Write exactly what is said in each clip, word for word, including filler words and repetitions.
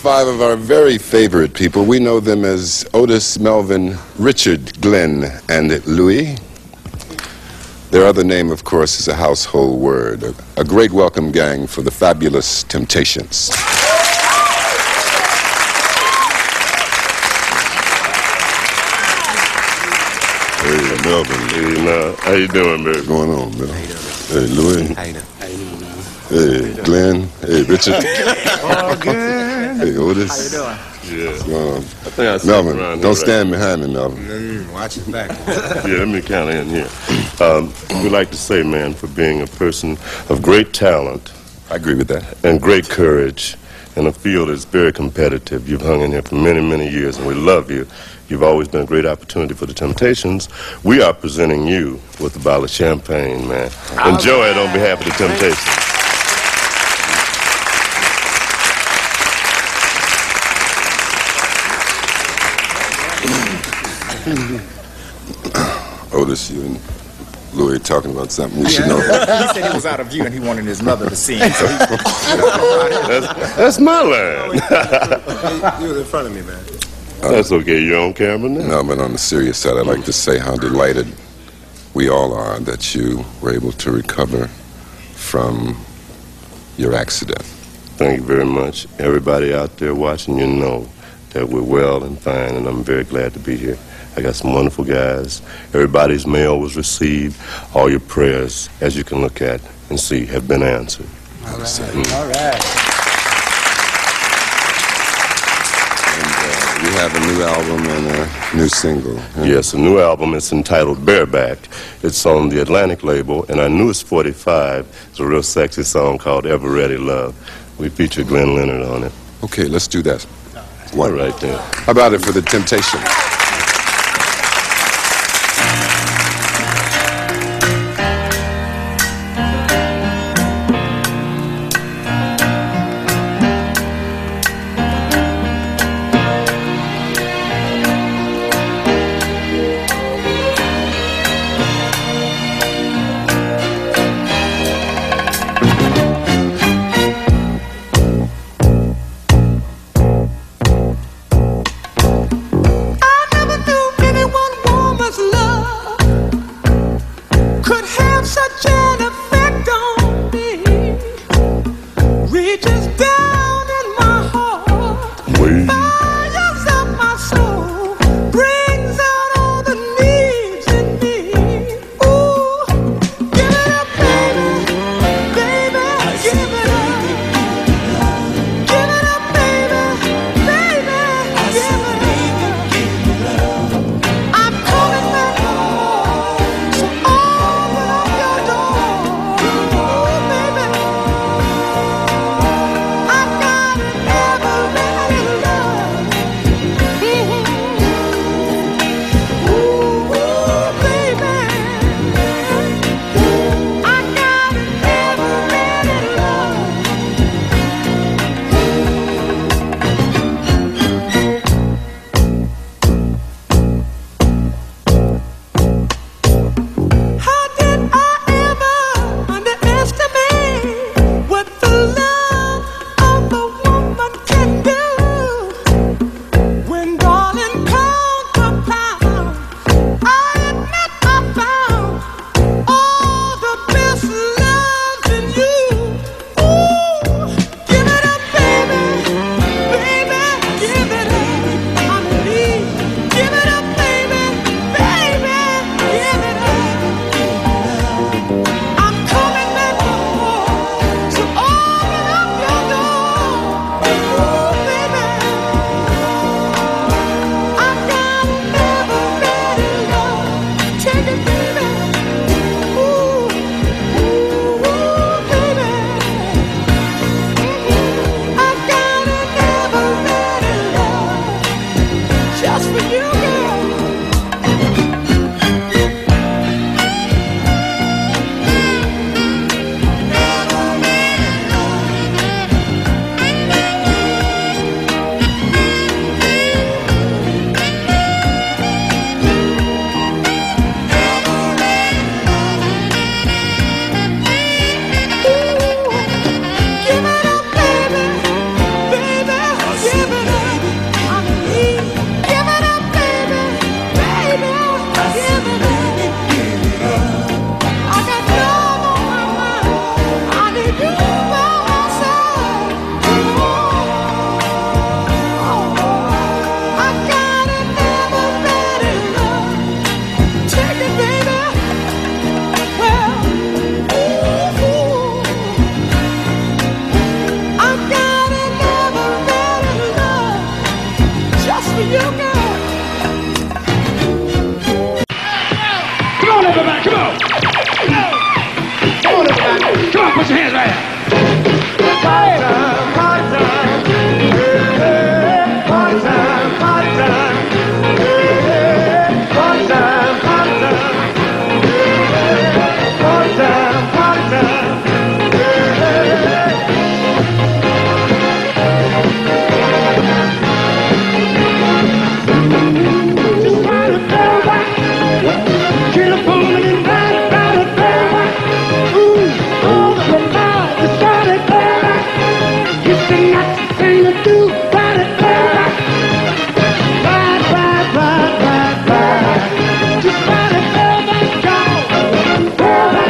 five of our very favorite people. We know them as Otis, Melvin, Richard, Glenn, and Louis. Their other name, of course, is a household word. A, a great welcome gang for the fabulous Temptations. Hey, Melvin. Hey, now, how you doing, baby? What's going on, man? Hey, Louis. How you doing? How you doing, man? Hey, Glenn. Hey, Richard. All good. Hey, Otis. How you doing? Yeah. What's going on? I think I see Melvin, around don't here, stand behind me, Melvin. Mm, watch your back. Right? Yeah, let me count in here. Um, we'd like to say, man, for being a person of great talent. I agree with that. And great courage in a field that's very competitive. You've hung in here for many, many years, and we love you. You've always been a great opportunity for the Temptations. We are presenting you with a bottle of champagne, man. Enjoy it on behalf of the Temptations. Otis, you and Louis talking about something you should know. He said he was out of view and he wanted his mother to see him. So he, That's, that's my line. he was in front of me, man. That's okay. You're on camera now. No, but on the serious side, I'd like to say how delighted we all are that you were able to recover from your accident. Thank you very much. Everybody out there watching, you know that we're well and fine, and I'm very glad to be here. I got some wonderful guys. Everybody's mail was received. All your prayers, as you can look at and see, have been answered. All right. Mm. All right. And uh, you have a new album and a new single. Huh? Yes, a new album. It's entitled Bareback. It's on the Atlantic label, and our newest forty-five is a real sexy song called Ever Ready Love. We feature Glenn Leonard on it. Okay, let's do that. One right there. How about it for the Temptations? you go. Come on, everybody, come on. Come on, everybody. Come on, put your hands right here. Party time, party time. Yeah, party time, party time. Yeah, party time, party time. Yeah, party time, party time. Just ride it back, get up on it and ride it, ride it back. Ooh, all the night, just ride it back. It's a nice thing to do, ride it back. Ride, ride, ride, ride, ride. Just ride it back, go, back.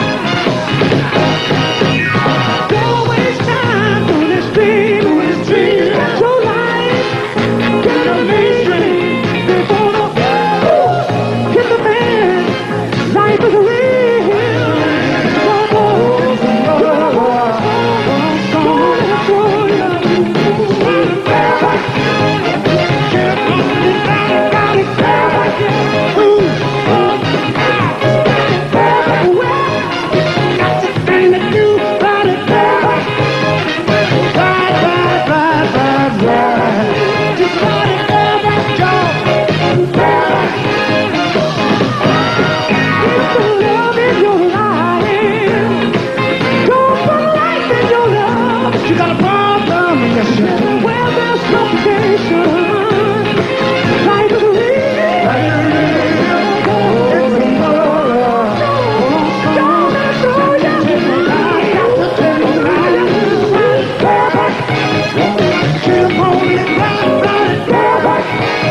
Don't waste time on this dream, on this dream. Your life, get a mainstream. They're gonna hit the man. Life is real. Come on, come on, come on, get up on it, ride it back. Ooh, oh, back. Got the thing to do, ride it back. Ride, ride, ride, ride, ride. Just ride it back, go back. If the love is your life, don't put life in your love. You got a problem, yes, you do. Well, there's complication. Life is real. It's a love. Don't let go, yeah. I got to tell you, ride it back. Get up on it, ride, ride it back.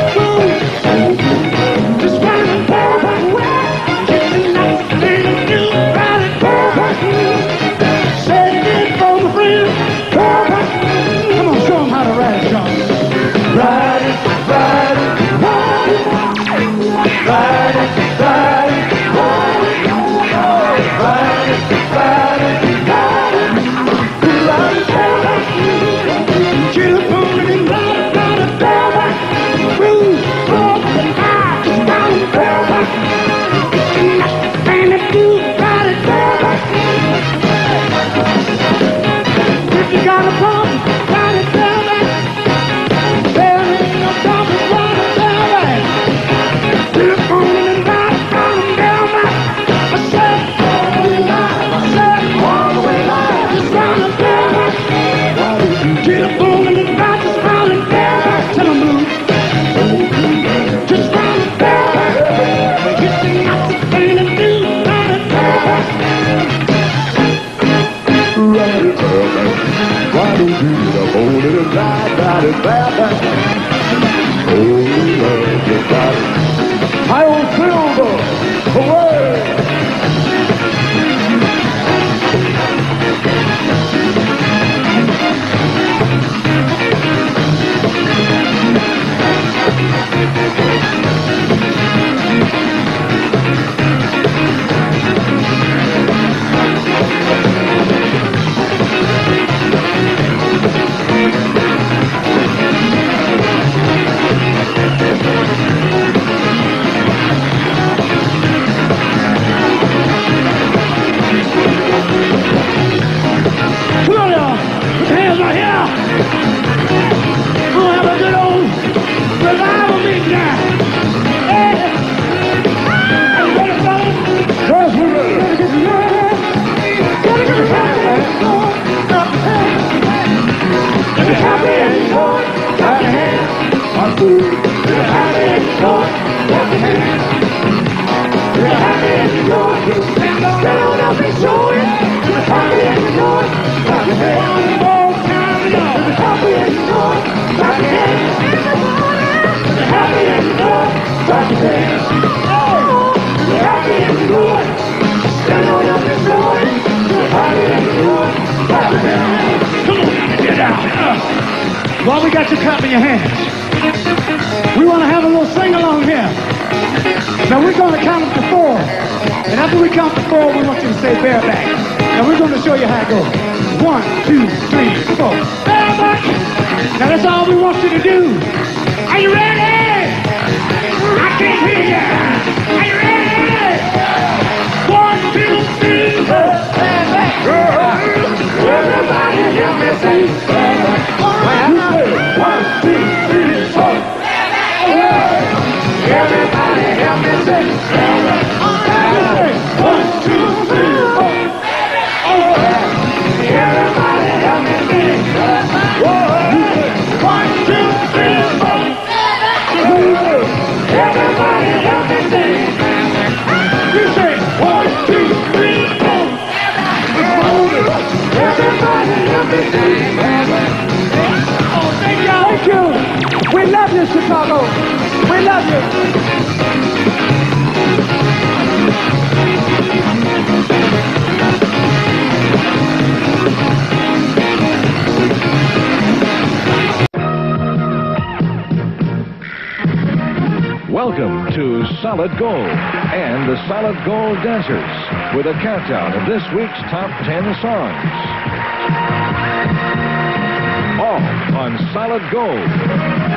Ooh, just ride it back. Get the nice thing to do, ride it back. Say it for my friend. Come on, show 'em how to ride it, John. Ride it, ride it, ride it. Ride it, ride it, ride it. Ride it, ride it, ride it. Ride it back. Get up on it and ride it, ride it back. Ooh, oh, ah, just ride it back. It's a nice thing to do, ride it back. If you got a problem, ride it back. There ain't no problem, ride it back. Get up on it and ride it, ride it back. I said, all the way live. I said, all the way live. Just ride it back. Get up on it and ride, just ride it back. Tell 'em, Blue. Just ride it back. It's the nicest thing to do, ride it back. Ride it back. Why don't you get on it and ride, ride it back? Oh, love, just ride it. I own silver. Away. Come on, y'all. Put your hands right here. We're gonna have a good old revival meeting now. Hey. Are you ready, fellas? Yes, we're ready. Gotta get some love. Gotta get some happy. If you're happy and joy, clap your hands. I'm through. If you're happy and joy, clap your hands. If you're happy and joy, stand on up and show it. If you're happy and joy, clap your hands. One more time, y'all. If you're happy and joy, clap your hands. If you're happy and joy, clap your hands. If you're happy and joy, stand on up and show it. If you're happy and joy, clap your hands. Come on, get out. Uh, while we got you clapping your hands, we want to have a little sing-along here. Now we're going to count up to four. And after we count to four, we want you to say bareback. And we're going to show you how it goes. One, two, three, four. Bareback. Now that's all we want you to do. Are you ready? you, Chicago. We love you. Welcome to Solid Gold and the Solid Gold Dancers with a countdown of this week's top ten songs. All on Solid Gold.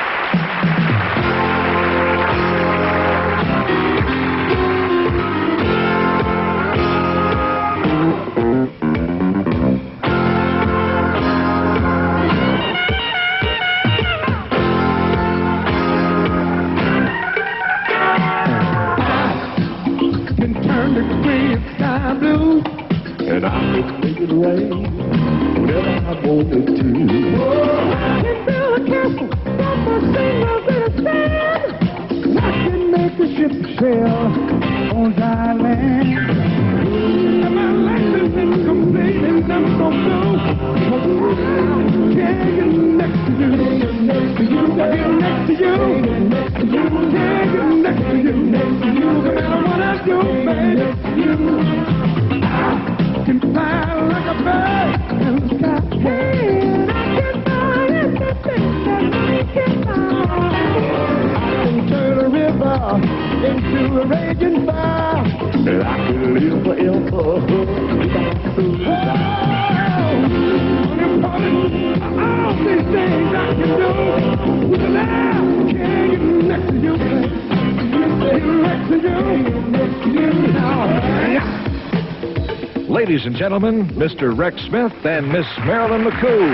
And I can make it rain whenever I wanted to. I can build a castle from a single bit of sand. I can make a ship sail on dry land. And my life is incomplete and I'm so blue. I can't get next to you. Next to you. Next to you. Next to you. Can't get next to you. Next to you. No matter what I do, baby. Next to you. I can fly like a bird in the sky. Hey, I can fly anything that I can fly. I can turn a river into a raging fire. And I can live forever without suicide. All these things I can do with a laugh. Can't get next to you, baby. Next to you, next to you now. Ladies and gentlemen, Mister Rex Smith and Miss Marilyn McCoo.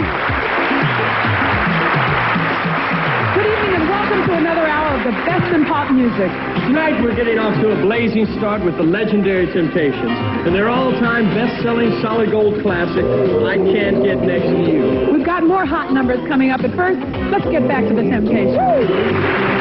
Good evening and welcome to another hour of the best in pop music. Tonight we're getting off to a blazing start with the legendary Temptations and their all-time best-selling Solid Gold classic, I Can't Get Next to You. We've got more hot numbers coming up, but first, let's get back to the Temptations.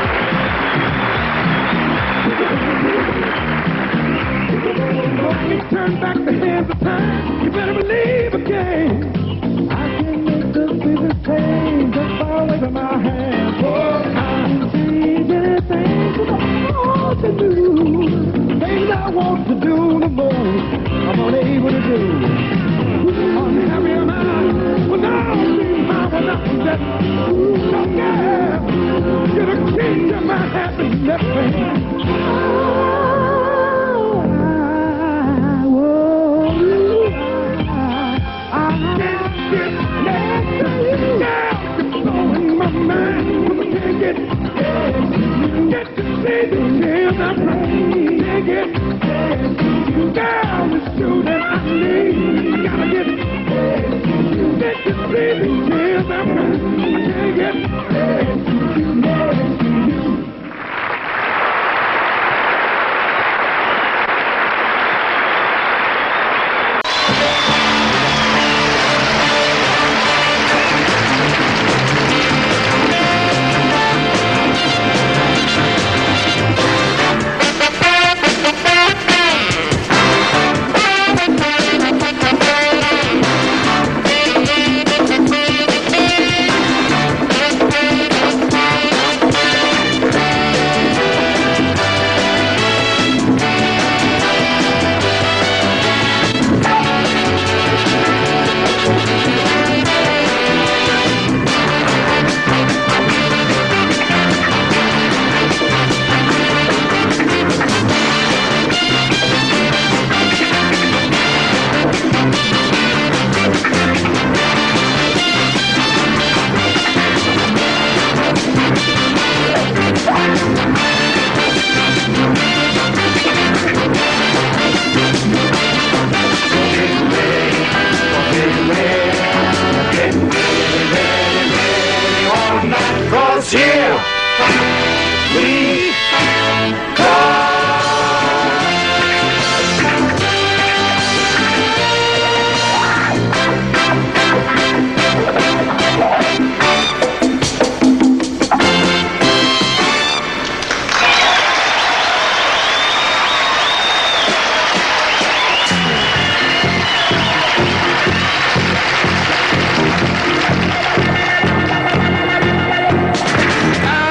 Turn back the hands of time, you better believe again. I can make the biggest change that's far away from my hands. Oh, I can change anything that I want to do. Things I want to do the most, I'm unable to do. Unhappy am I, when I don't see my one up and that. Oh, yeah, get a key to my happiness. Oh, I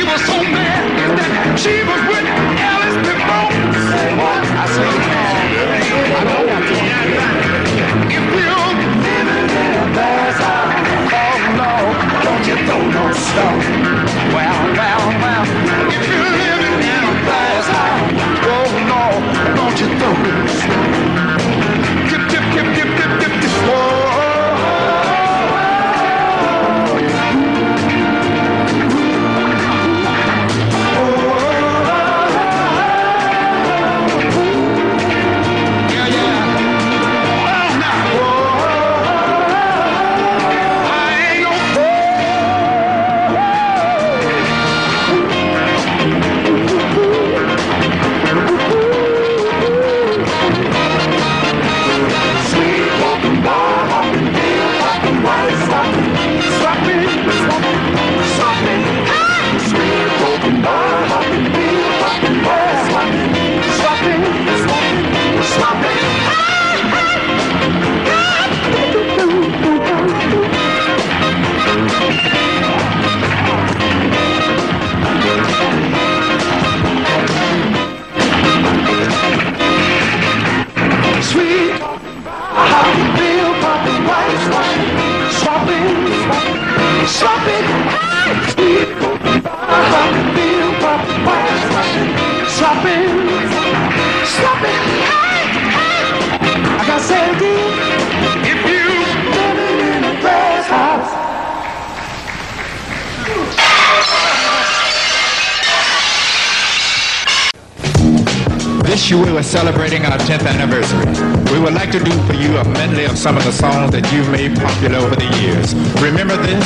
was so mad that she was with Alice before. Say what? I said, I know what to do. If you're living in a fast house, oh no, don't you throw no stone. Well, well, well, if you're living in a fast house, oh no, don't you throw no stone. Tip, tip, tip, tip, tip, tip, tip, oh. This year we were celebrating our tenth anniversary. We would like to do for you a medley of some of the songs that you've made popular over the years. Remember this?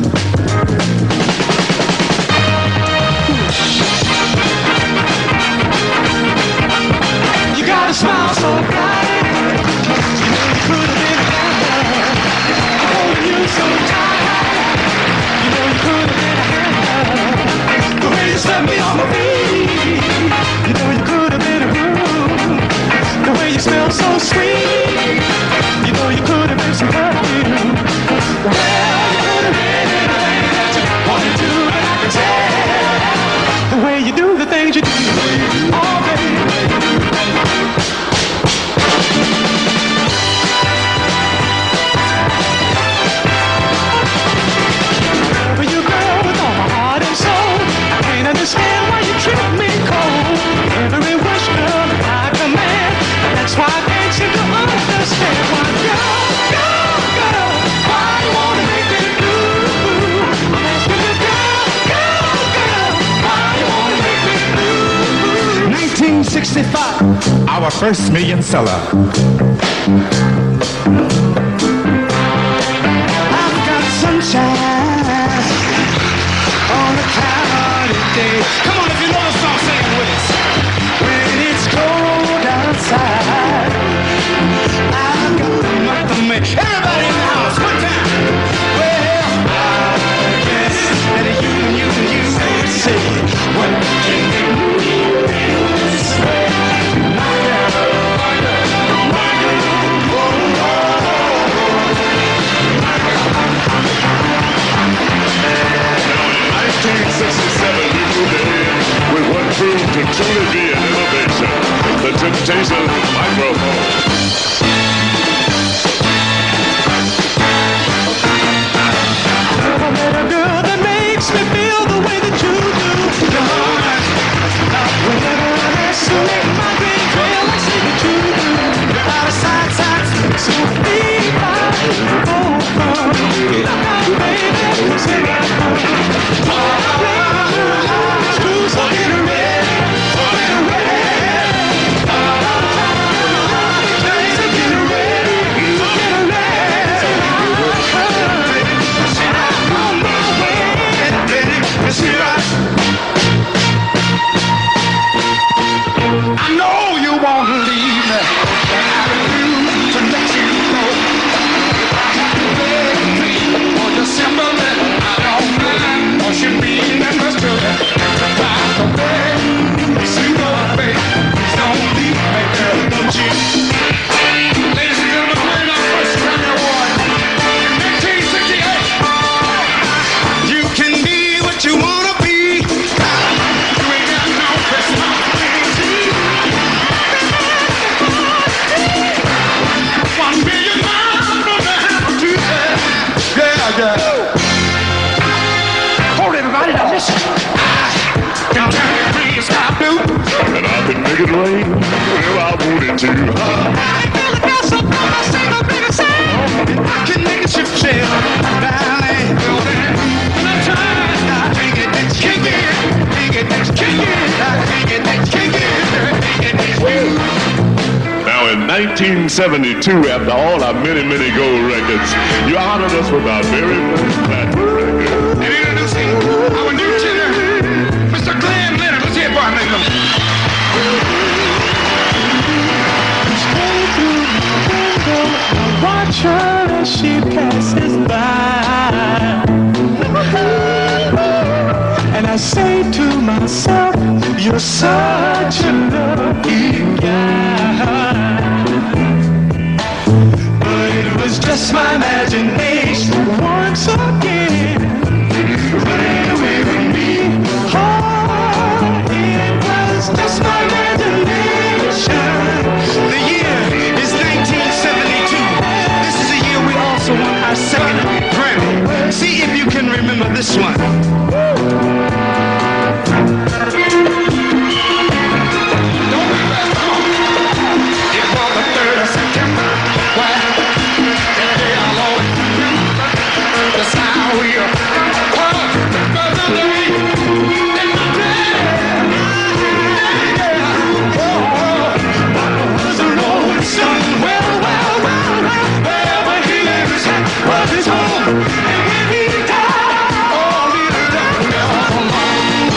You got a smile so bright, you know you could have been a handler. Holding you so tight, you know you could have been a handler. The way you set me on my feet, you know you could have been a groove. The way you smell so sweet, you know you could have been some perfume. Well, you could have been anything that you wanted to, but I can tell the way you do the things you do. Oh, baby. Understand why you treat me cold. Every wish, girl, I command. That's why I can't seem to understand why, girl, girl, girl, why you wanna make me blue? I'm asking you, girl, girl, girl, why you wanna make me blue? nineteen sixty-five, our first million seller. I've got sunshine on a cloudy day. Come on, if you know the song, sing it with us. When it's cold outside, I've got a month of May. Everybody in the house, one time. Well, I guess that you, you, you say, what can you do this way? My girl, my girl, my girl, oh, oh, nineteen sixty-seven, we moved in with what proved to truly be an innovation, the Temptation microphone. I met a girl that makes me feel the way that you do. Lord, whenever I'm asked to make my dream trail, I say that you do. Out of sight, sight, so deep, oh, oh, look out, baby, say that, oh, it's true, so get ready, so get ready. wish I can turn the green sky blue, and I can make it rain if I wanted to. I feel the gas up on my single big sand. I can make it ship sail valley. And I'm trying to take it, let's kick it, take it, let's kick it, take it, let's kick it, take it, let's woo. Now in nineteen seventy-two, after all our many, many gold records, you honored us with our very first platinum record. And introducing our new tenor, Mister Glenn Leonard. Let's hear it for him, Nathan. Watch her as she passes by, and I say to myself, you're such a lucky guy. But it was just my imagination once again playing away with me. Oh, it was just my imagination. The year is nineteen seventy-two. This is the year we also won our second Grammy. See if you can remember this one. It was the third of September. Well, that day I'll always remember. That's how we are. Oh, brother, was his home, and when he died, all he left me all alone.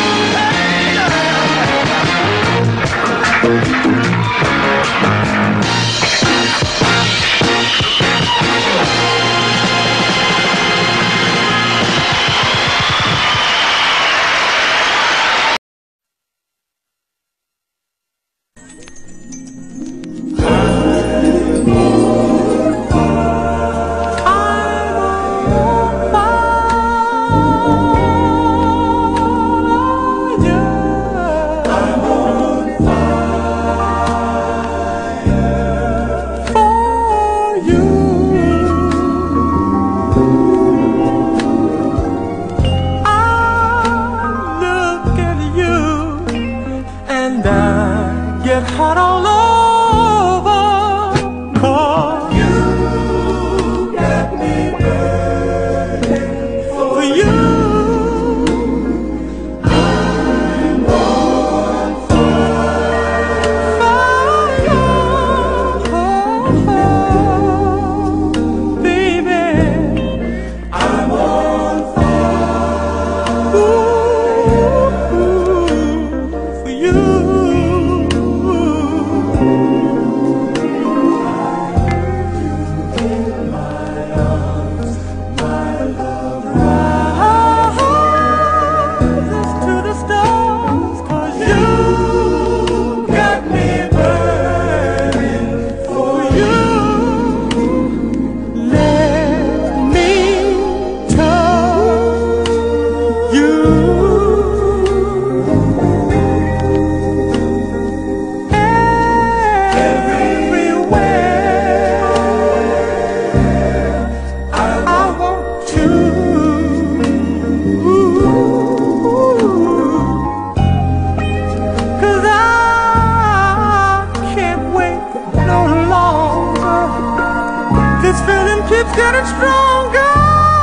Getting stronger,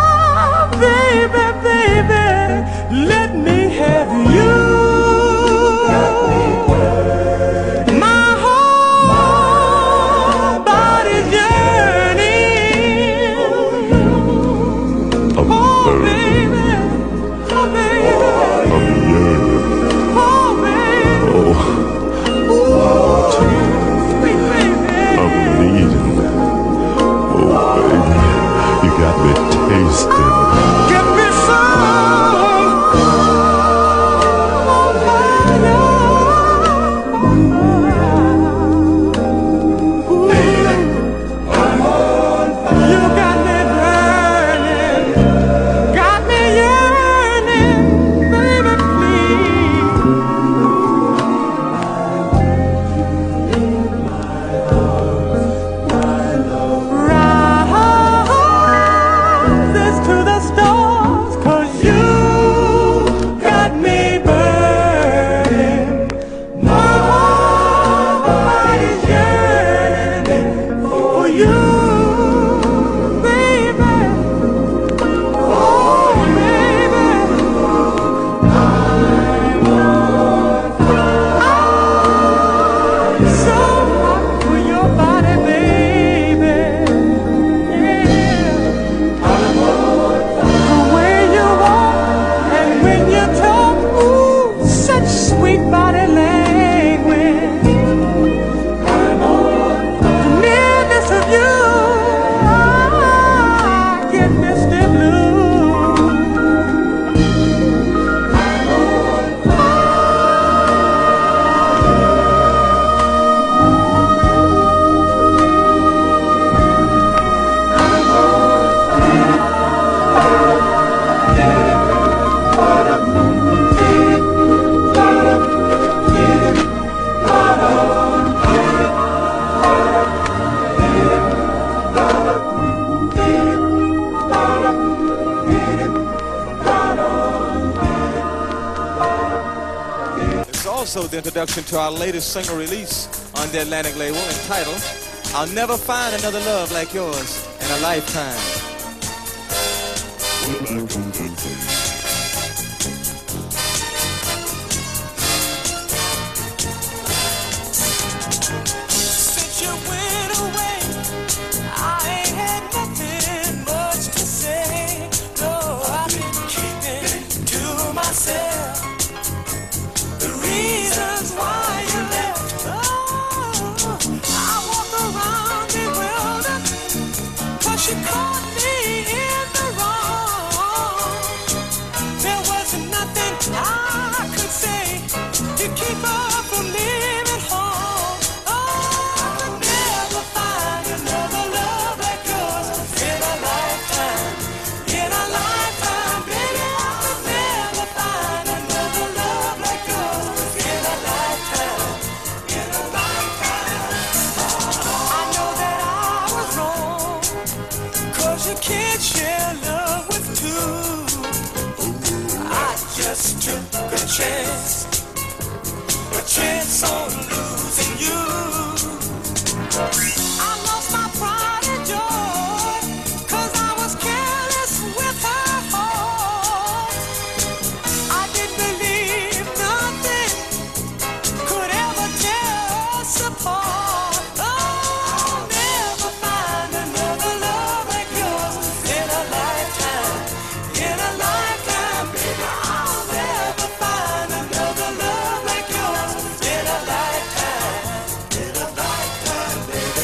baby, baby, let me have you. My whole body's yearning. Oh, baby, oh, baby, oh, baby, oh, sweet baby, I'm bleeding. You got me tasting. Get me some baby, I'm on fire. You got me burning, got me yearning, baby, please. My love rises to the also the introduction to our latest single release on the Atlantic label entitled I'll Never Find Another Love Like Yours in a Lifetime. Since you went away, I ain't had nothing much to say. No, I've been keeping to myself the reasons why you left. Oh, I walk around bewildered, 'cause you caught me in the wrong. There wasn't nothing I could say to keep her from leaving home. Oh, I'll never find another love like yours in a lifetime. In a lifetime, baby, I'll never find another love like yours in a lifetime. In a lifetime. I know that I was wrong, 'cause you can't share love with two. I just took a chance, a chance on losing you. I lost my pride and joy, 'cause I was careless with her heart. I didn't believe nothing could ever tear us apart. Oh, I'll never find another love like yours in a lifetime. In a lifetime, baby, I'll never find another love like yours in a lifetime. In a lifetime, baby.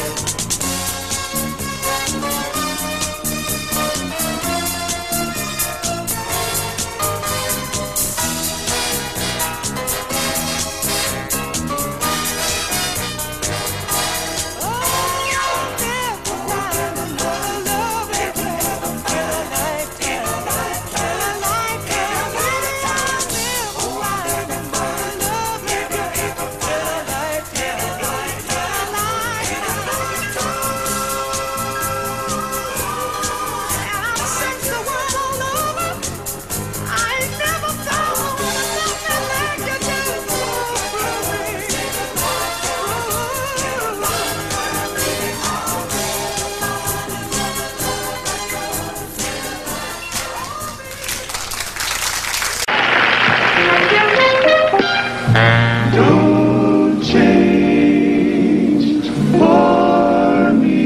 Don't change for me.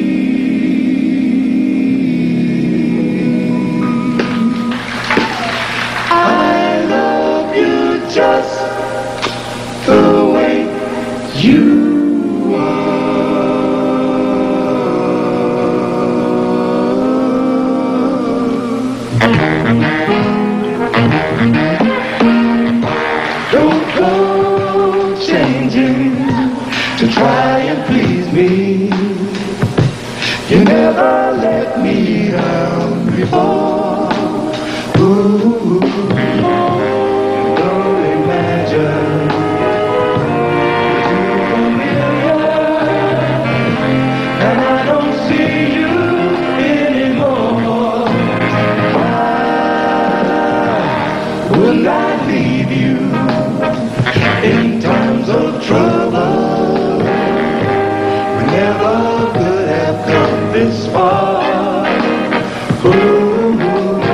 I love you just the way you are. Don't go changing to try and please me. You never let me down before. Ooh, don't imagine you're too familiar, and I don't see you anymore. Why would I leave you in times of trouble? We never could have come this far. Ooh,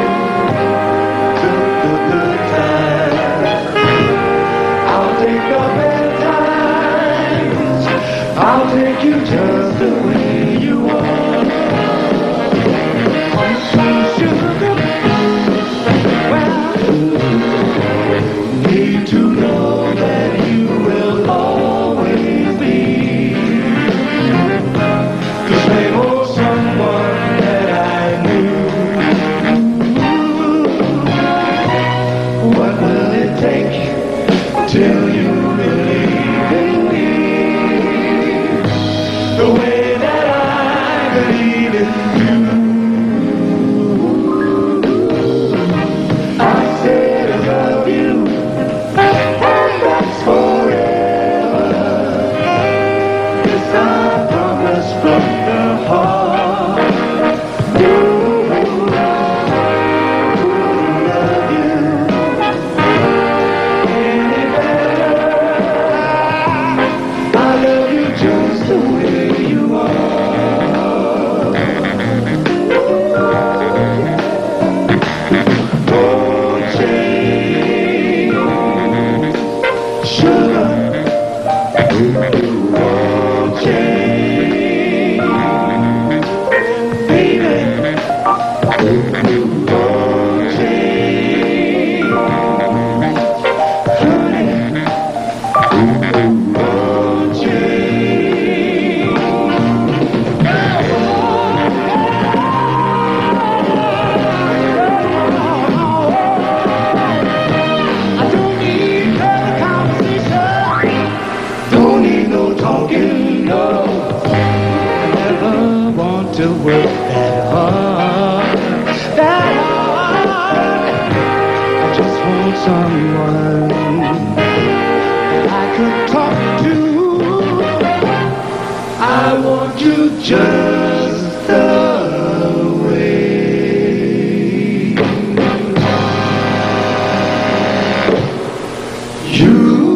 took the good times. I'll take the bad times. I'll take you just the way you are. Sugar, well, need to know that you will always be the same old someone that I knew. What will it take till you believe in me the way that I believe in you? I said I love you, and that's forever. Yes, I promise from the heart. Ooh, love you. sugar, change, baby, change, honey, to work that hard, that hard. I just want someone that I could talk to. I want you just the way you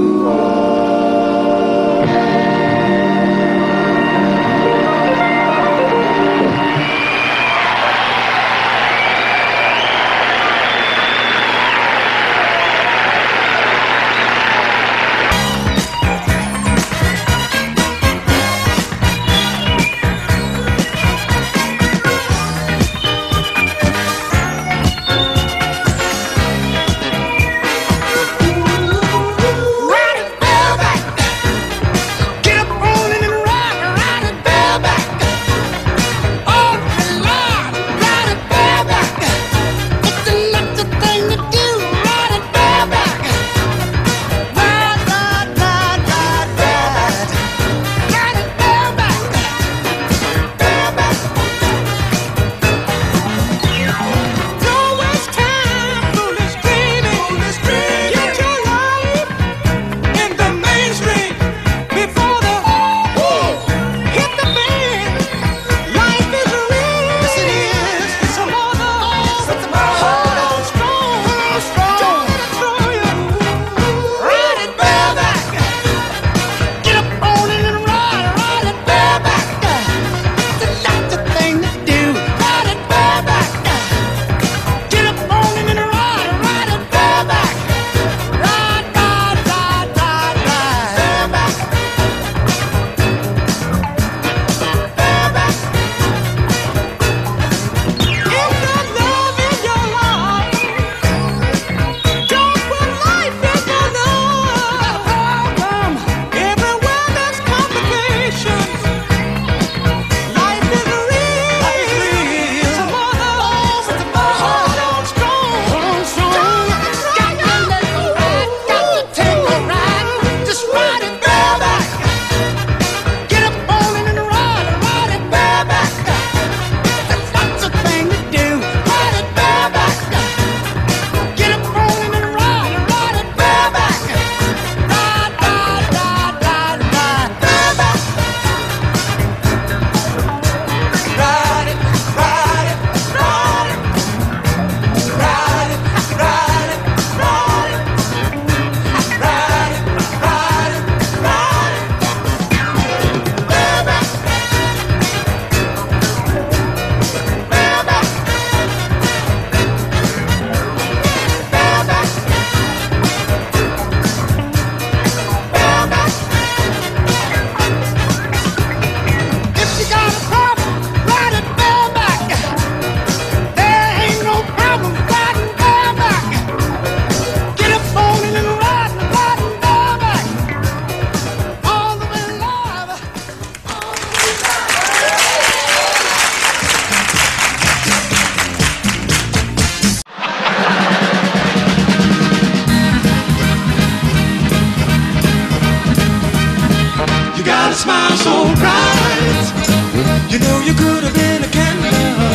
smile so bright. You know you could have been a candle.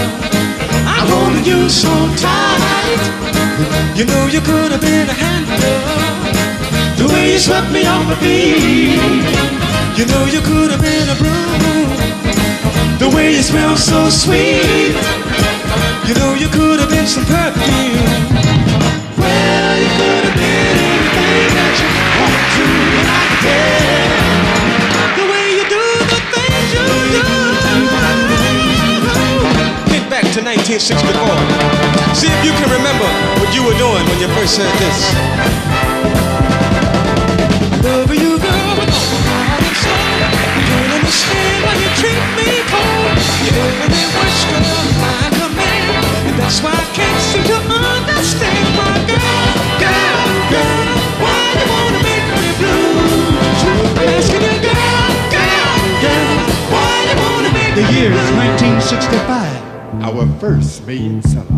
I wanted you so tight. You know you could have been a handle. The way you swept me off my feet. You know you could have been a broom. The way you smell so sweet. You know you could have been some perfume. Well, you could have been anything that you want to, and I did. The way you do the things you do. Get back to nineteen sixty-four. See if you can remember what you were doing when you first heard this. the year is nineteen sixty-five. Our first million seller.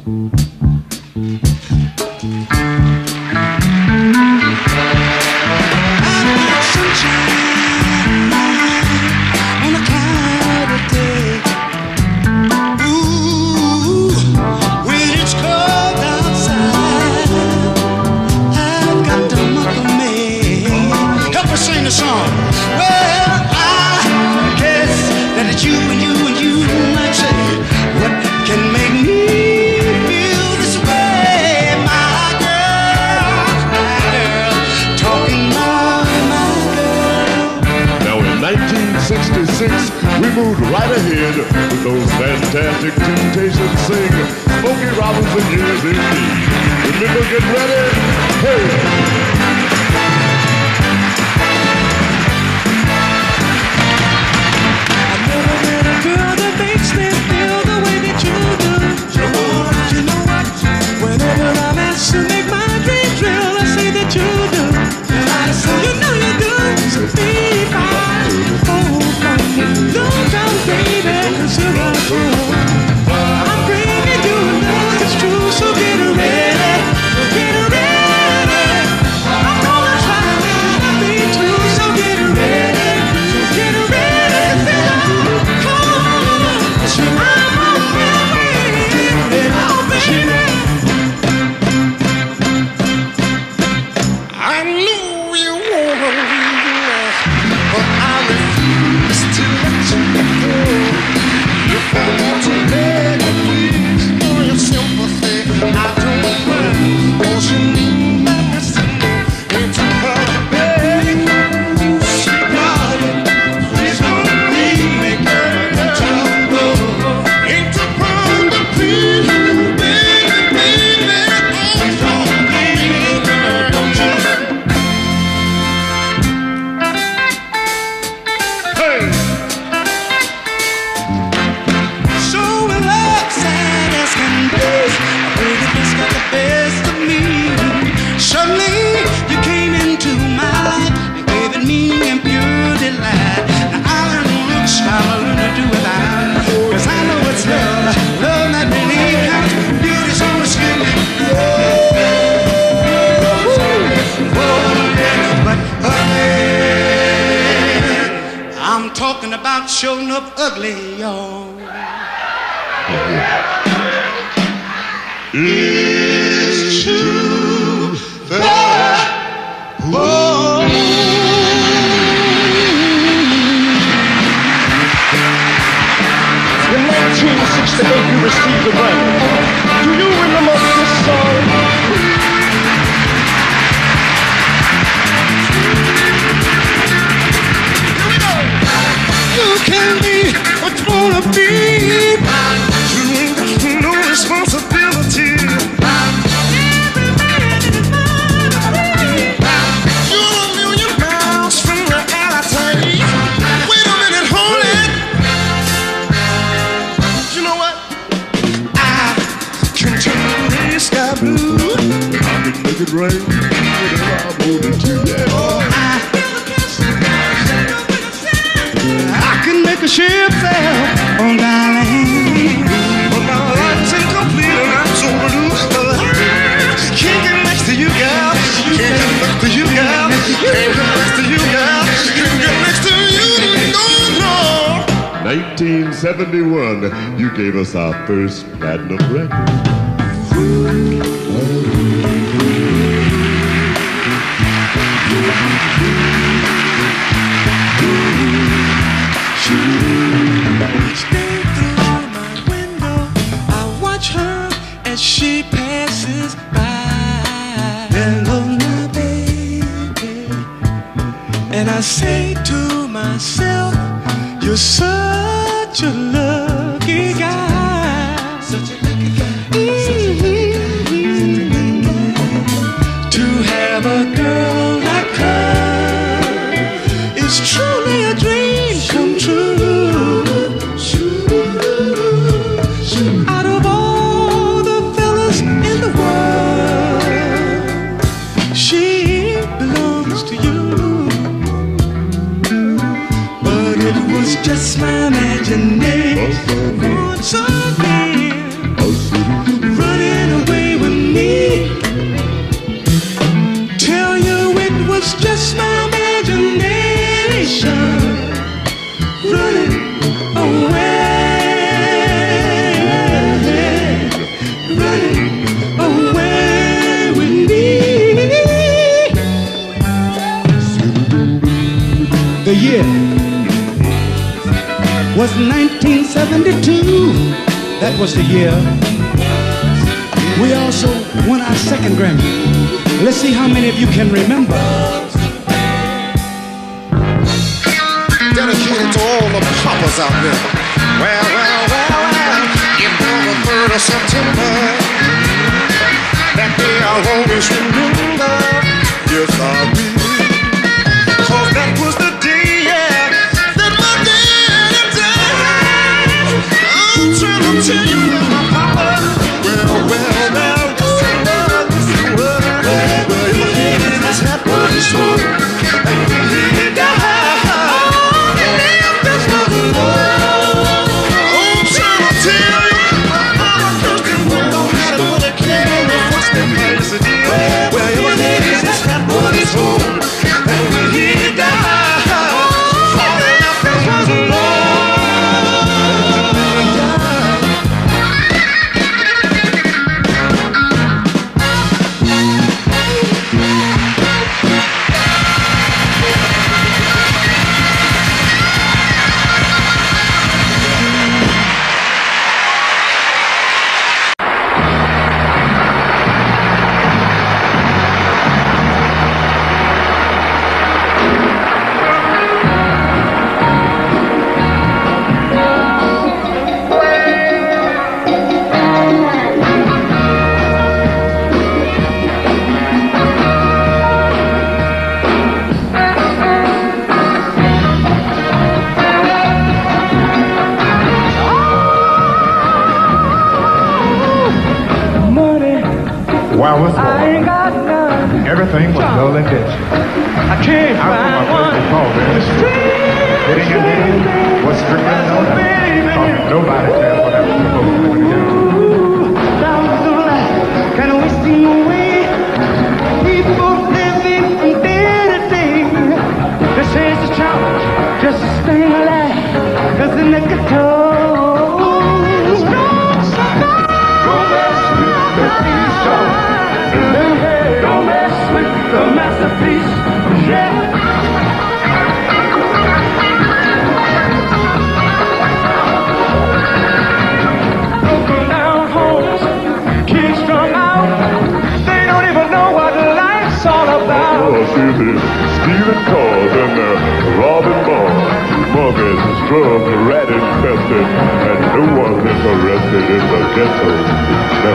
On a cloudy day. Ooh, when it's cold outside, I've got to muckle me. Help us sing the song. Well, I guess that it's you and you and you might say, what can make me feel this way, my girl, my girl, talking about my girl. Now in nineteen sixty-six, we moved right ahead with those fantastic Temptations sing Smokey Robinson years indeed. Remember, get ready, hey! Girl that makes me feel the way that you do. You know what? Whenever I'm asked to make my dreams real, I say that you do. You know you do. So be fine. Oh, fine. Don't come, baby, 'cause you're a fool. I'm bringing you love that's true, so get ready. Get ready. I'm gonna try to be true, so get ready. Get ready. I know you wanna leave, but I refuse to let you go. If I want to beg you, please, for your sympathy, I don't mind. 'Cause you need my destiny into her bed. Sweet darling, please don't leave me, girl. Don't go into her, please, baby, baby. Please don't leave me, girl. Don't you? So in love, sad as can be, baby, this got the best of me. Suddenly, you came into my life, you gave it meaning and pure delight. Now I learned the looks, I learned to do without. 'Cause I know it's love, love that really counts. Beauty's on the skin. But ugly, I'm talking about showing up ugly, y'all. It's true that oh. In nineteen sixty-eight, you received the Grammy. Do you remember this song? You can be what you wanna be. You ain't got no responsibility. You're a million miles from reality. Wait a minute, hold it. You know what? I can turn the sky blue. I can make it rain whenever I want it to, yeah. I can make a ship sail on darling. But my life's incomplete and I'm so blue. Can't get next to you, girl. Can't get next to you, girl. Can't get next to you, girl. Can't get next to you, no, no. nineteen seventy-one, you gave us our first platinum record. Stand through my window, I watch her as she passes by. There goes my baby, and I say to myself, you're such a lucky guy. Such a lucky guy. Mm-hmm. To have a girl like her is truly a dream come true. Out of all the fellas in the world, she belongs to you. But it was just my imagination. Once again, running away with me. Tell you it was just my imagination. Running away, running away with me. The year was nineteen seventy-two. That was the year. We also won our second Grammy. Let's see how many of you can remember. Dedicated to all the poppers out there. Well, well, well, well. You know the third of September. That day I'll always remember. Yes, I will. Cause that was the day, yeah. That my daddy died. I'm trying to tell you about my papa. Well, well, well. This is what, this is what. Well, your head in his hat was short. And he died. Well, your name is that what is home. And when he died, falling out there was Wow, what's I ain't got none. Everything was dull and ditch. I can't I find one. Called in the street. Hitting and hitting. Was strictly no doubt. Nobody cares what happened to the folks. Down the line, kind of wasting away. People living from day to day. This is the challenge, just staying alive. Cause the naked toe. Don't mess with the masterpiece, yeah. Broken down homes, kids strung out. They don't even know what life's all about. Oh, see this, stealing cars and uh, robbing bars. Muggers, drugs, rat infested, and no one is arrested in the ghetto. No.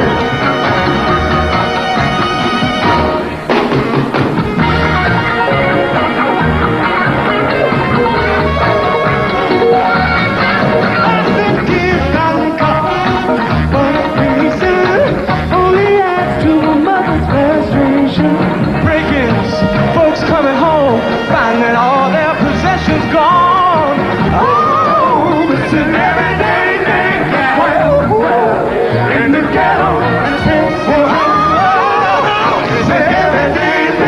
Finding all their possessions gone. Oh, it's an everyday thing. Well, well, in the ghetto. And it's well, oh, it's an everyday thing.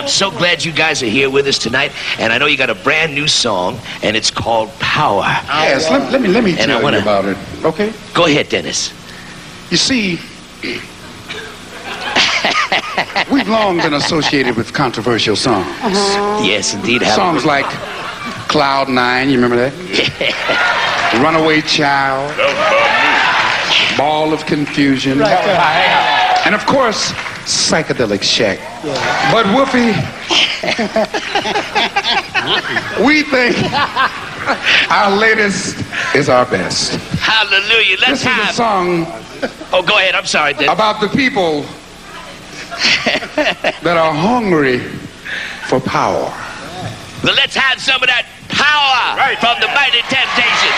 I'm so glad you guys are here with us tonight, and I know you got a brand new song, and it's called Power. Yes, let, let me let me And tell I wanna- you about it. Okay. Go ahead, Dennis. You see, we've long been associated with controversial songs. Yes, indeed. have- Songs like Cloud Nine, you remember that? Runaway Child, Ball of Confusion, and of course, Psychedelic Shack. But Whoopi, we think our latest is our best. Hallelujah. Let's This is a have. song Oh, go ahead. I'm sorry, Dennis. about the people that are hungry for power. But let's have some of that power from the Mighty Temptations.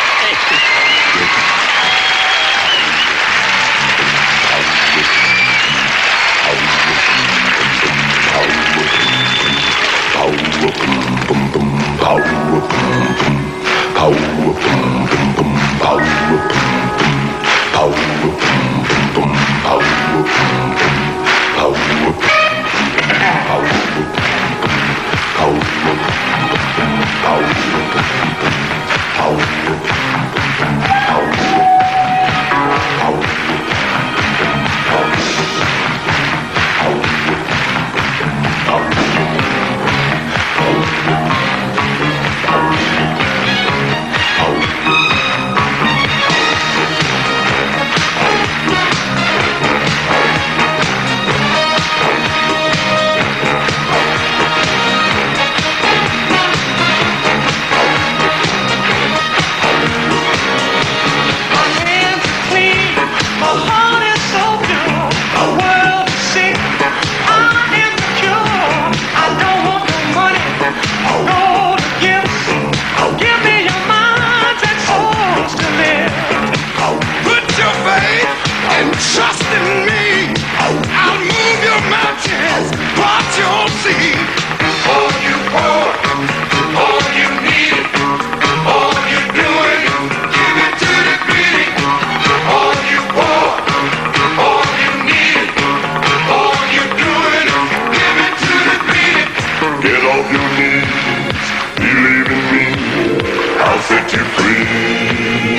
Trust in me, I'll move your mountains, part your sea. All you want, all you need, all you doing, give it to the greedy. All you want, all you need, all you doing, give it to the greedy. Get off your knees, believe in me, I'll set you free.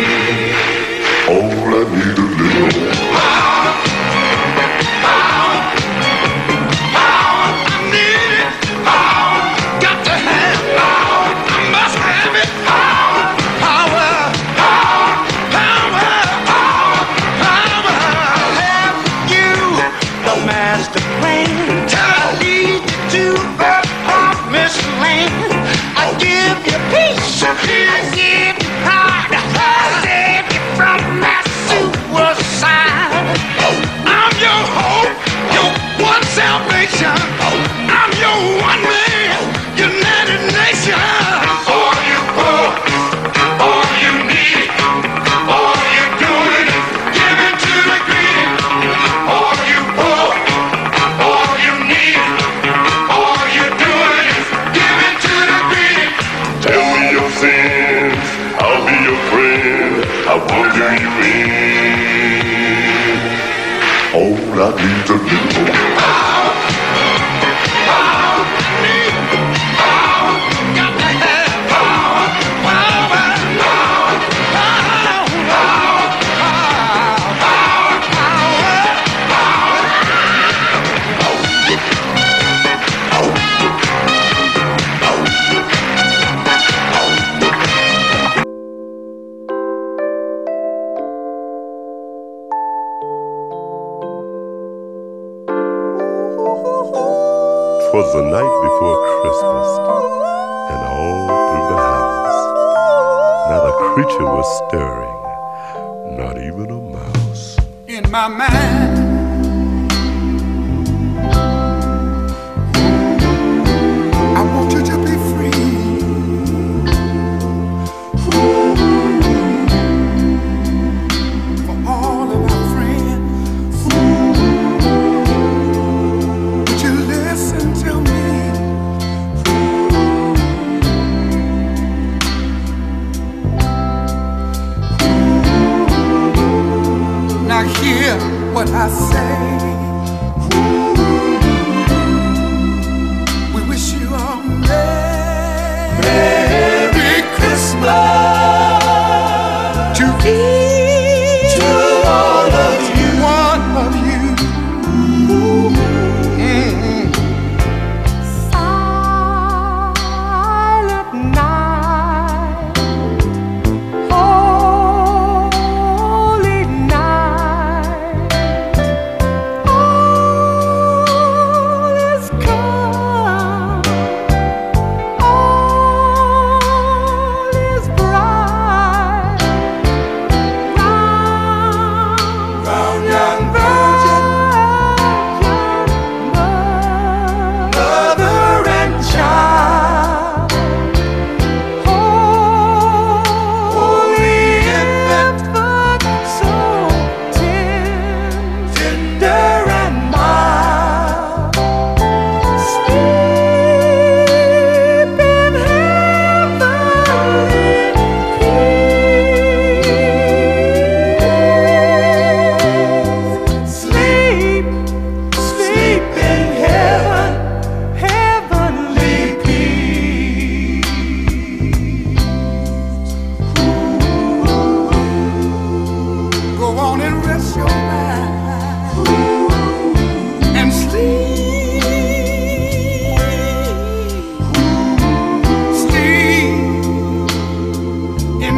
All I need a little Power, power, power, I need it. Power, got to have power, I must have it. Power, power, power, power, power, power. I'll have you, the master plan. Till I lead you to the promised land. I give you peace, I give you pride, I save you from that suicide. I'm your hope, your one salvation. I'm your one man, United Nations. All you want, all you need, all you doing is give it to the greedy. All you want, all you need, all you doing is give it to the greedy. Tell me your sins, I'll be your friend. I won't do you in. All I need a little Power, power, need power, got to have power, power, power, power, power, power, Twas the night before Christmas, and all through the house, not a creature was stirring, not even a mouse. in my mind. I want you to be free. For all of our friends, would you listen to me? Now hear what I say. Each to all of you, one of you. Mm-hmm. Silent night, holy night, all is calm, all is bright. Round young virgin, mother and child, holy infant, so tender and mild, sleep in heavenly peace. Sleep, sleep in heaven, heavenly peace. Go on and rest your mind and sleep, sleep in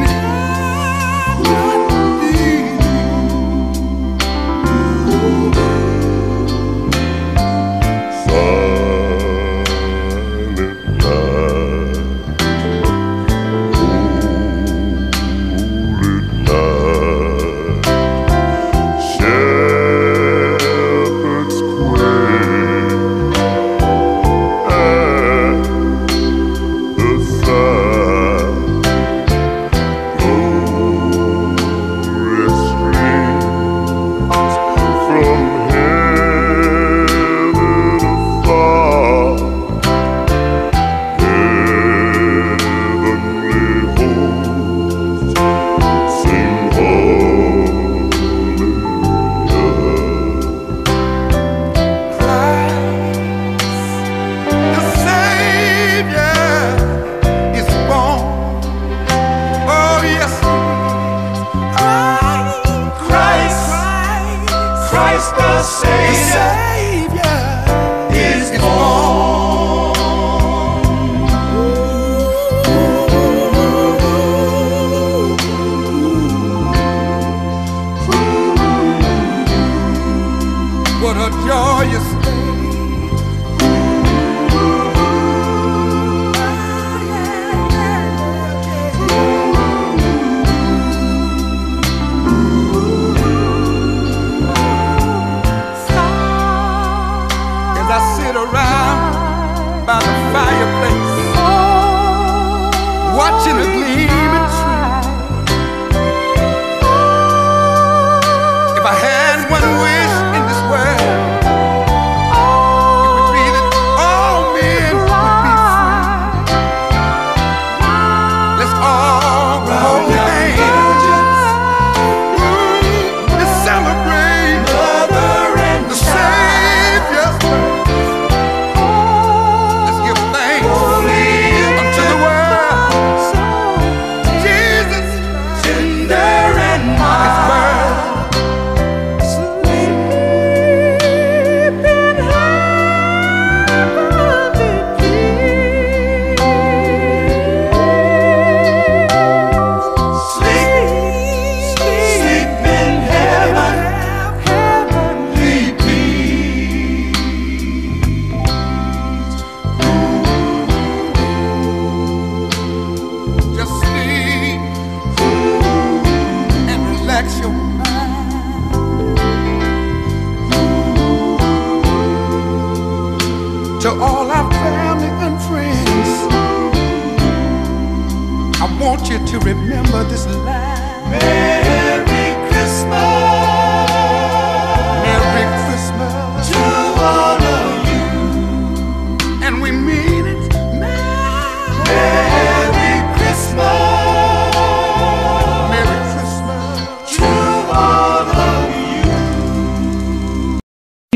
Shepherd's quail at the side, glorious streams from heaven afar, heavenly hosts sing the Savior is born. Oh yes, Christ, Christ the Savior is born. What a joyous day. As I sit around by the fireplace, watching a gleaming tree. If I had one wish in this world, it would be that all men would be free. Let's all hold hands and celebrate the Savior's birth. Let's give thanks unto the world. Jesus, tender and mild. Your mind. To all our family and friends, I want you to remember this line. Merry Christmas, Merry Christmas to all of you, and we mean it. Merry Christmas.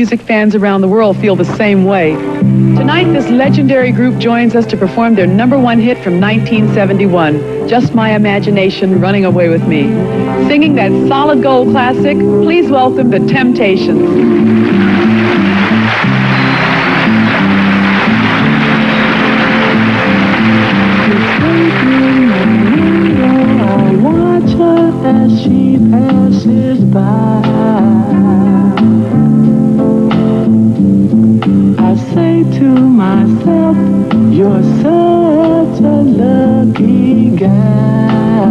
Music fans around the world feel the same way. Tonight, this legendary group joins us to perform their number one hit from nineteen seventy-one, Just My Imagination, Running Away With Me. Singing that solid gold classic, please welcome the Temptations. As she passes by, I say to myself, you're such a lucky guy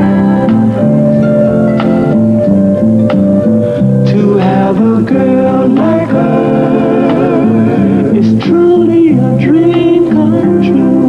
to have a girl like her. Is truly a dream come true.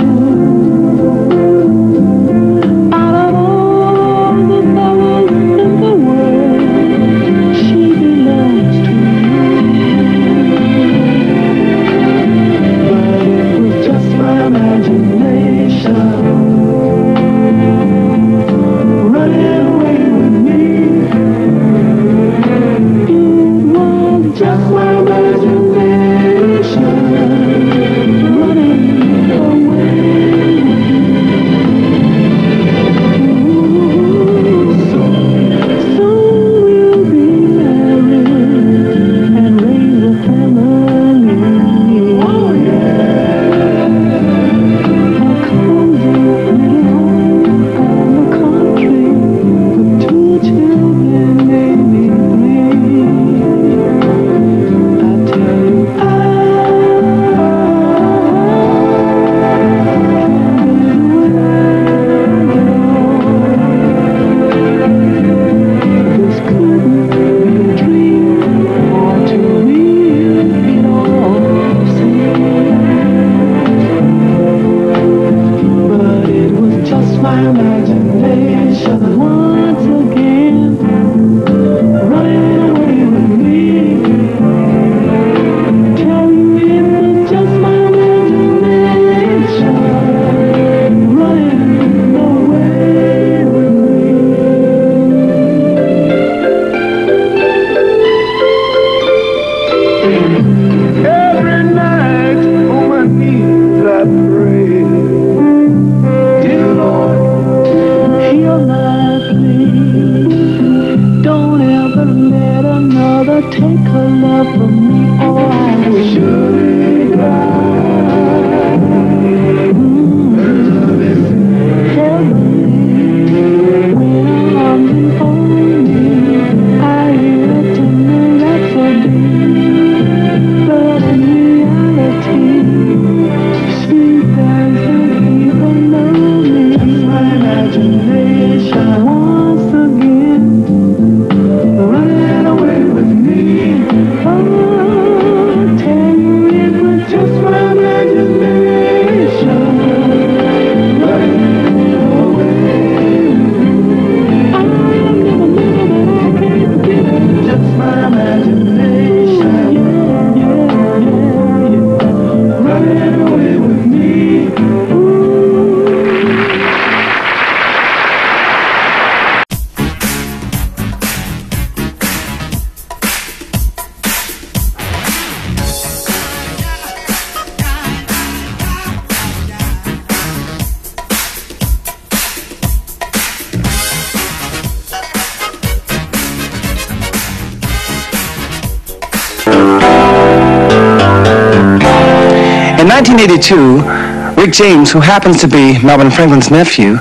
In nineteen eighty-two, Rick James, who happens to be Melvin Franklin's nephew,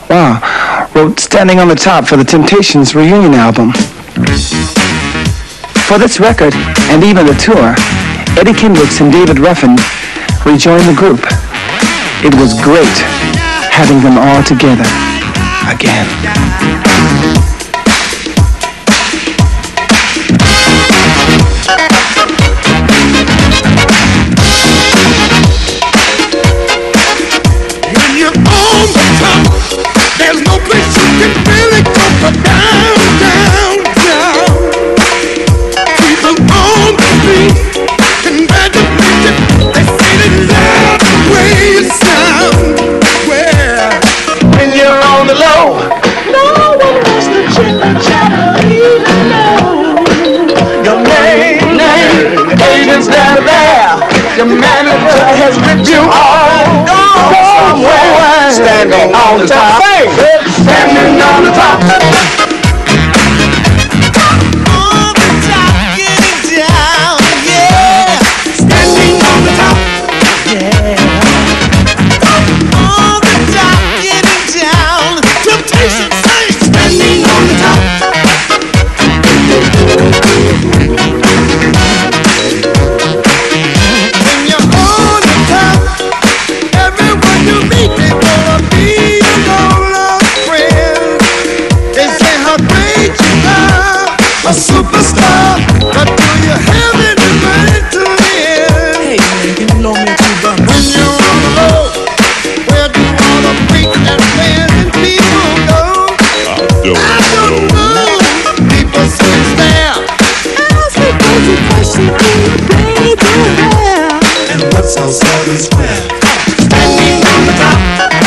wow, wrote Standing on the Top for the Temptations reunion album. For this record, and even the tour, Eddie Kendricks and David Ruffin rejoined the group. It was great having them all together again. No one wants to Your manager has ripped you off. Somewhere standing on the top. Standing on the top. Superstar, but do you have any money to live? Hey, man, can you loan me a few bucks? When you're on the road, where do all the freaks and fans people go? I don't, I don't know. know. People say it's there. Ask me crazy questions, baby. And what's so sad is where? Standing on the top.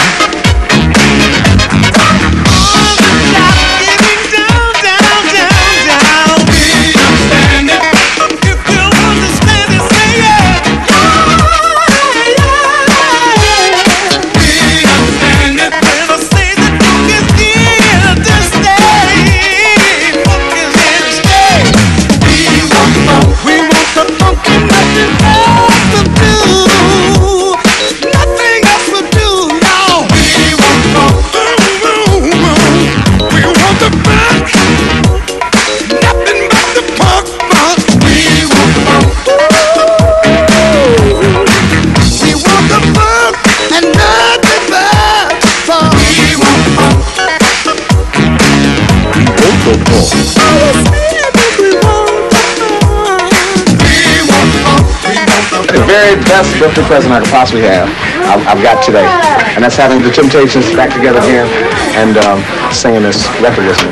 Best birthday present I could possibly have, I've, I've got today. And that's having the Temptations back together again and um, singing this record with me.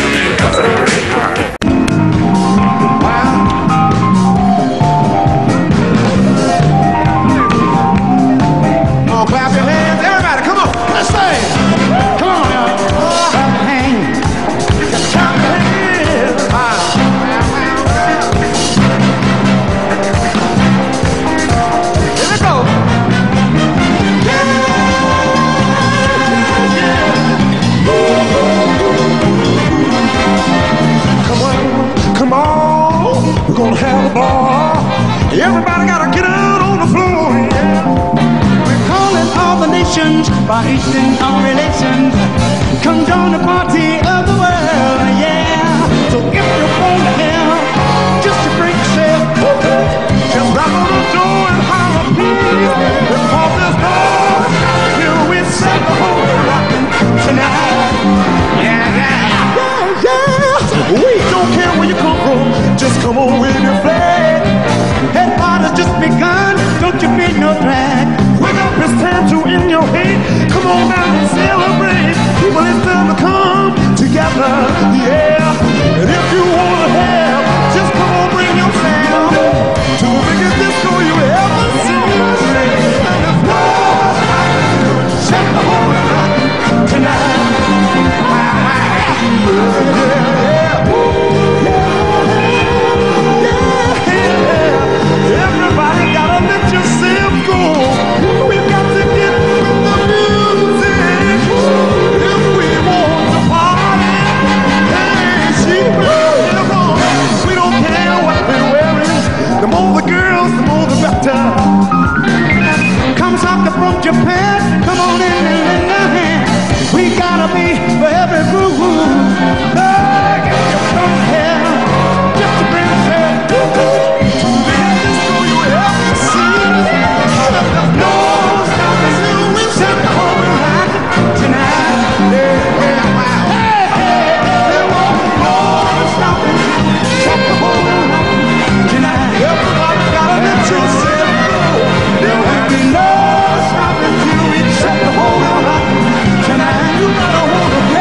Everybody gotta get out on the floor, yeah. We're calling all the nations, by Eastern our relations. Come join the party of the world, yeah. So if you're born to hell, just to bring yourself, just knock on the door and holler, please. Because there's no till we set the whole rockin' tonight. Yeah, yeah, yeah, yeah. We don't care where you come from, just come on with your flag. Head party's just begun, don't you feel no drag? Wake up, it's time to in your head. Come on out and celebrate. People, it's time to come together, yeah. And if you wanna have, just come on, bring yourself to the biggest disco you ever seen. And there's no shut the whole night tonight. Yeah, yeah, yeah. Everybody gotta let yourself go. We got to get with the music if we want to party. Hey, she will on. We don't care what we're wearing. The more the girls, the more the better. Come soccer from Japan. Come on in and lend a hand. We gotta be for every groove. Oh, get your from here just to bring us here. Tonight, you better hold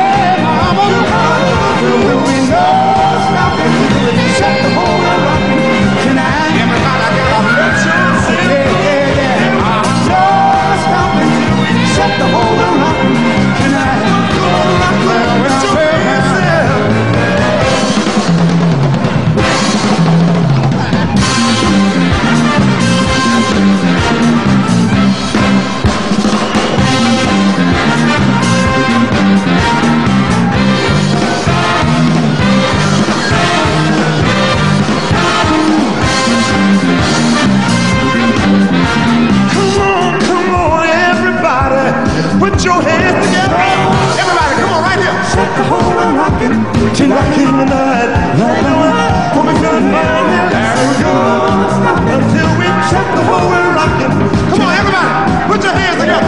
hands together. Everybody, come on, right here. Set the whole world rocking. Tonight in the night. Right now, when we done fine, there we go. Until we set the whole world rocking. Come on, everybody, put your hands together.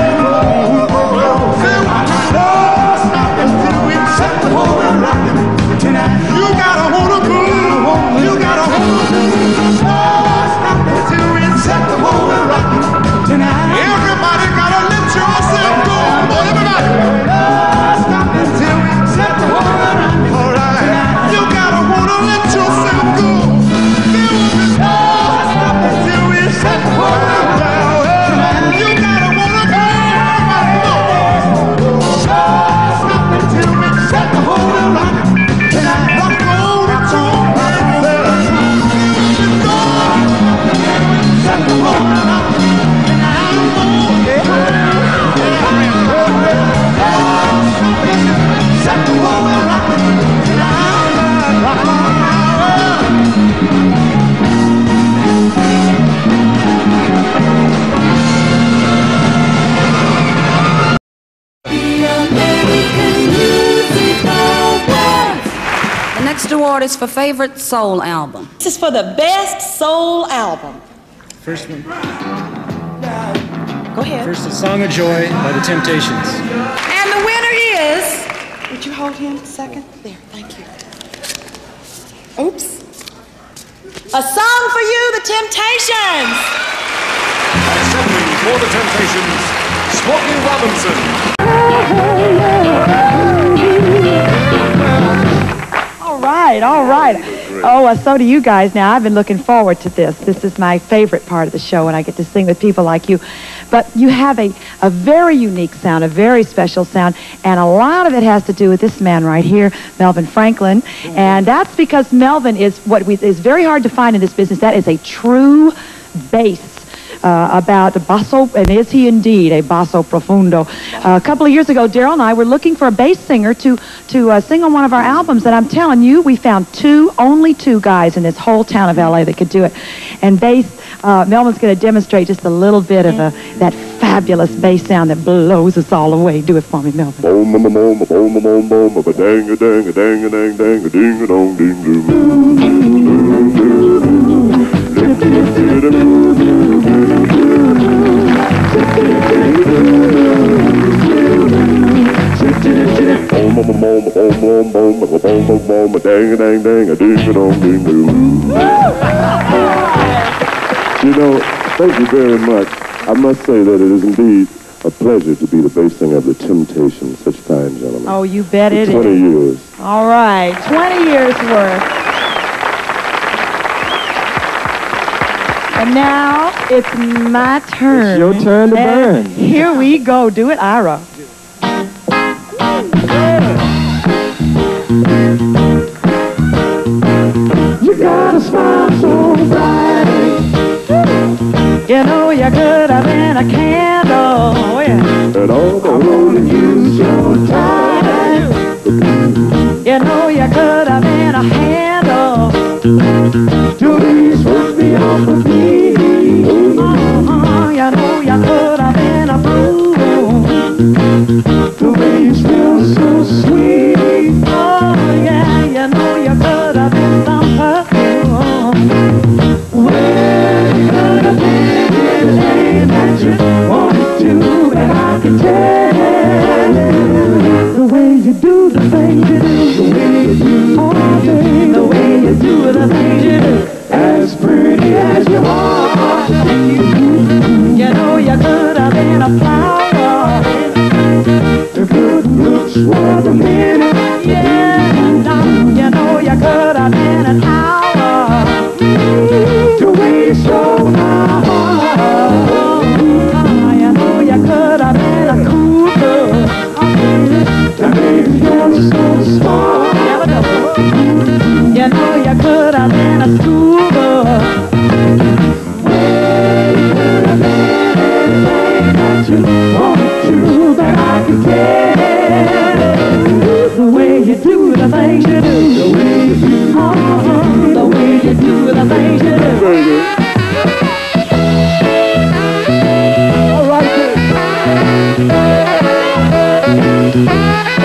Until we set the whole world rocking. Tonight, you gotta hold a groove. You gotta hold a groove. Until we set the whole world rocking. Tonight, everybody gotta let yourself go. Come on, everybody. Until we set the whole world rocking. All right, you gotta wanna let yourself go. There will be stop until we set the whole world rocking. You gotta wanna go. Everybody go. Stop until we set the whole world rocking. Tonight, rock on, rock on, rock on. Set the whole world rocking. The next award is for favorite soul album. This is for the best soul album. First one. Go ahead. First, A Song of Joy by The Temptations. And the winner is... Would you hold him a second? There, thank you. Oops. A Song for You, The Temptations. Accepting for The Temptations, Smokey Robinson. All right, all right. Oh, uh, so do you guys now. I've been looking forward to this. This is my favorite part of the show when I get to sing with people like you. But you have a, a very unique sound, a very special sound, and a lot of it has to do with this man right here, Melvin Franklin. And that's because Melvin is what we, is very hard to find in this business. That is a true bass. Uh, about basso, and is he indeed a basso profundo? Uh, a couple of years ago, Daryl and I were looking for a bass singer to to uh, sing on one of our albums, and I'm telling you, we found two, only two guys in this whole town of L A that could do it. And bass, uh, Melvin's going to demonstrate just a little bit of a, that fabulous bass sound that blows us all away. Do it for me, Melvin. Boom, boom, boom, boom, boom, boom, boom, boom, dang a dang a dang a dang dang a ding a dong ding You know, thank you very much. I must say that it is indeed a pleasure to be the bass singer of The Temptations, such fine gentlemen. Oh, you bet it is. twenty years. All right, twenty years worth. And now it's my turn. It's your turn to And burn. Here we go. Do it, Ira. You got a smile so bright. You know you could have been a candle. Oh, yeah. And all the wanna use your time. You know you could have been a handle. To be swept me off the beat. Uh-huh. You know you could have been a broom. The way you smell so sweet. Oh yeah, you know you could have been some perfume. Well, you could have been anything that you wanted to, and I can tell the way you do the things you do, the way you do, oh, baby, the way you do the things you do, as pretty as you are. You know you could have been a flower. The good looks were the minute. Yeah, now you know you could have been an hour. The way you stole my heart. Oh, you know you could have been a cool girl. That baby, you're so smart. Never know. You know you could have been a schoolgirl. Well, you could have been anything that you wanted to, that I can tell. The way you do the things you do. The way you do. Oh, the way you do the things you do. All right, Thank you.